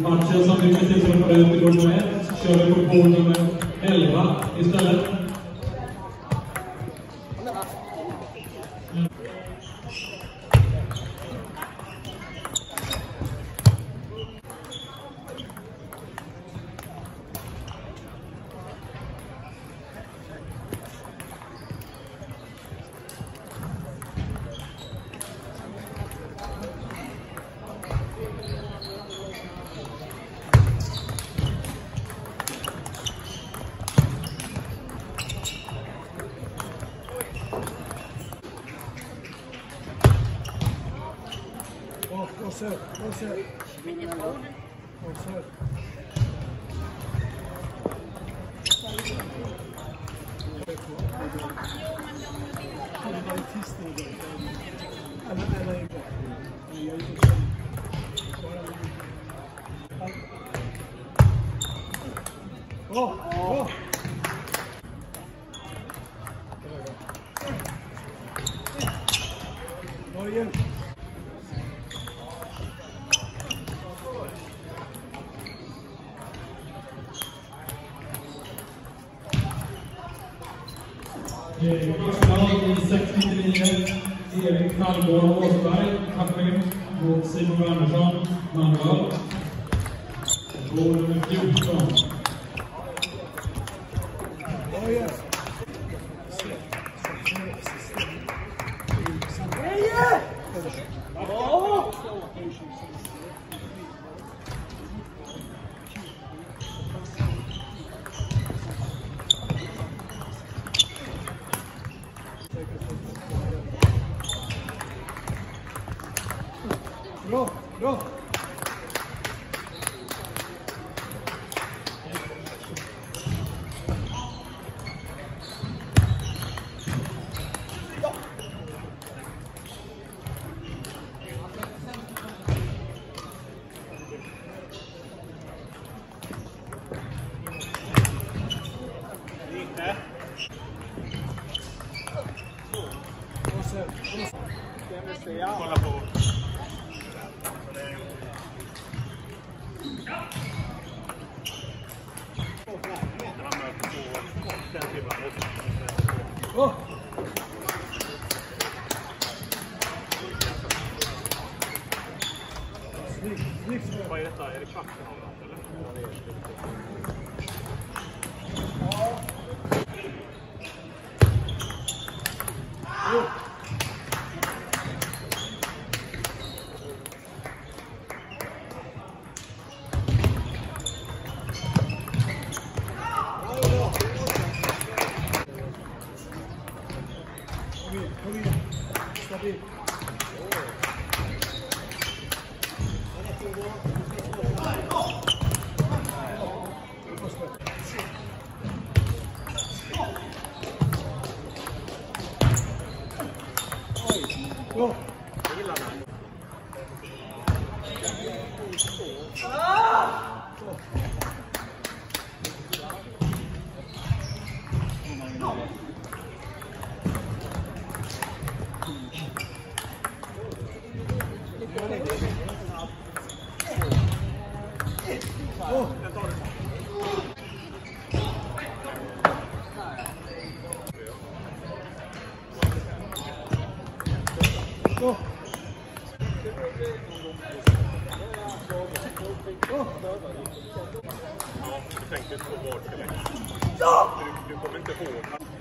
matchen som vi precis har ut i gång med. Kör vi på bord nummer 11 istället. What's that? Kvartsfinal i 699, Erik Knallgård Åsberg, Kaffing mot Simon Andersson, Manuel. Mål nummer 14. Bra! Kolla på. Vad är detta? Är det kvartsfinal eller? Du tänkte på vårt du kommer inte ihåg.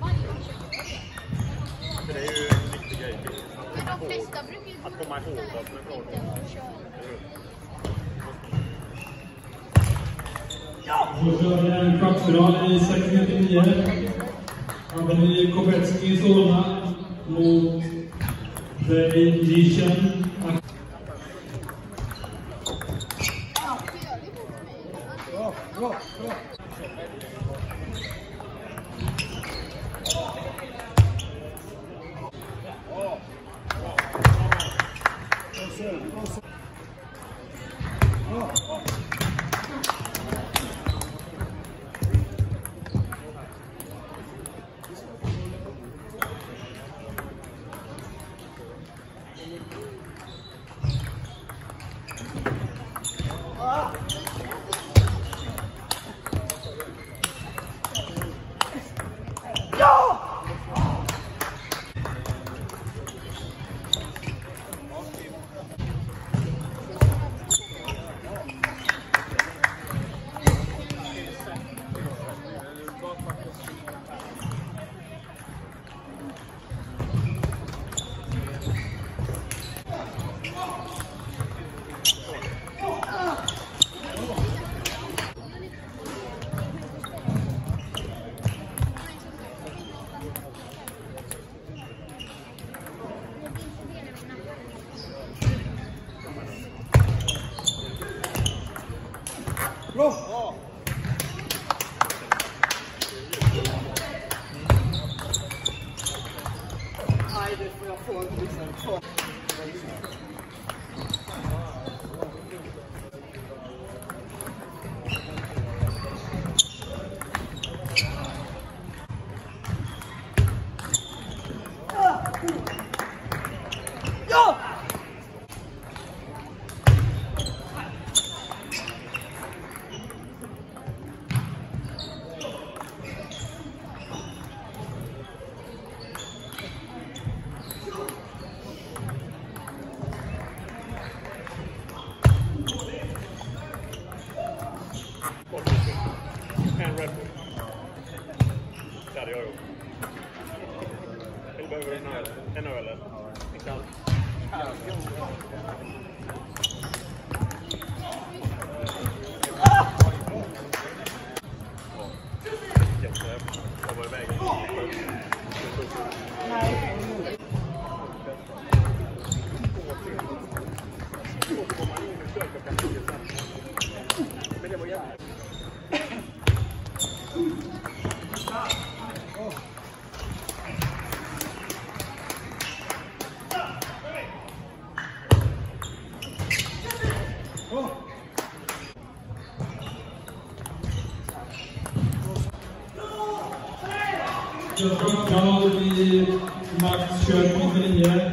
För det är ju en viktig grej att komma ihåg vad som är bra. Då kör vi en kvartsfinal i 699. Anthony Kopecki Solna mot Vejlichen. Bra! Bra! Nej, det får jag få en liksom. Ja! En Red Bull. Det hade jag gjort. Eller behöver du en öl? En öl eller? En kall? Jag var iväg. Men det var jävligt. Göteborgsfinal i Max kör 99.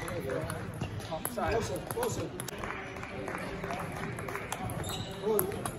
Så här.